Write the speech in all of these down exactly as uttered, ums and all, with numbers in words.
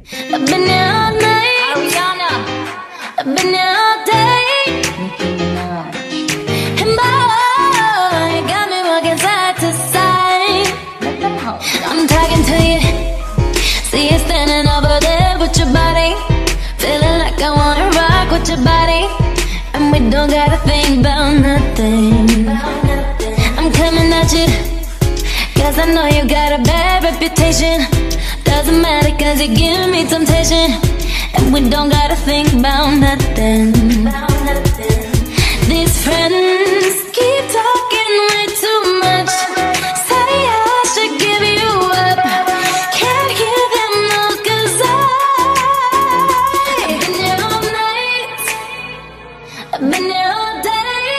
I've been here all night. Ariana. I've been here all day. Nicki Minaj. And boy, you got me walking side to side. Let them know. I'm talking to you. See you standing over there with your body. Feeling like I wanna rock with your body. And we don't gotta think about nothing. I'm coming at you, cause I know you got a bad reputation. Doesn't matter cause you give me temptation. And we don't gotta think about nothing. These friends keep talking way too much. Say I should give you up. Can't hear them no, cause I've been here all night. I've been here all day.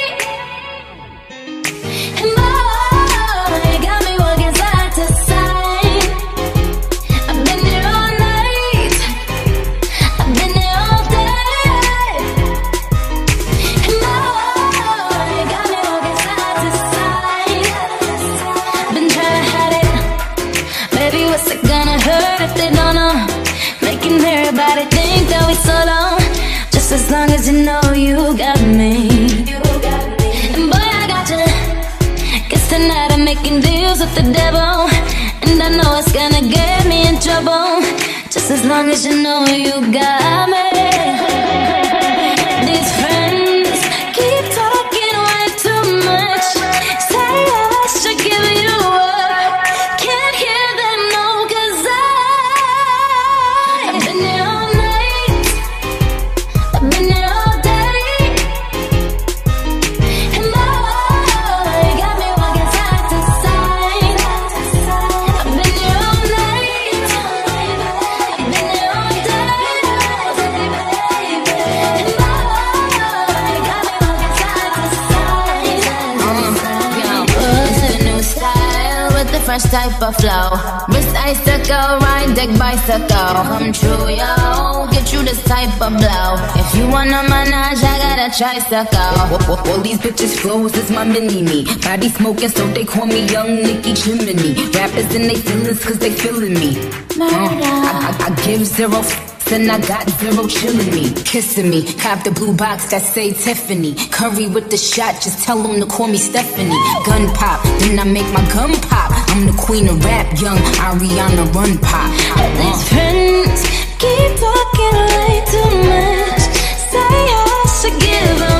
And boy, you got me walking side to side. I've been here all night. I've been here all day. And boy, you got me walking side to side. Been trying to hide it. Baby, what's it gonna hurt if they don't know? Making everybody think that we so long. Just as long as you know you got me. And boy, I got you. Guess tonight I'm making deals with the devil. And I know it's gonna get me in trouble. Just as long as you know you got me. These friends keep talking way too much. Say I should give you up. Can't hear them no, cause I've been here all night. I've been here all day. And boy, you got me walking side to side. I've been here all night. I've been here all day. And boy, you got me walking side to side. It's a new style with the fresh type of flow. Wrist icicle, ride deck bicycle. Come true, yo. Get you this type of blow. If you wanna Minaj, I got a tricycle. All these bitches flows is my mini-me. Body smoking, so they call me Young Nicki Chimney. Rappers and they feelings cause they feeling me. Uh, I, I, I give zero f***s and I got zero chillin' me. Kissing me, cop the blue box that say Tiffany. Curry with the shot, just tell them to call me Stephanie. Gun pop, then I make my gun pop. I'm the queen of rap, young Ariana Run pop. These friends keep talking way too much. Say I should give up.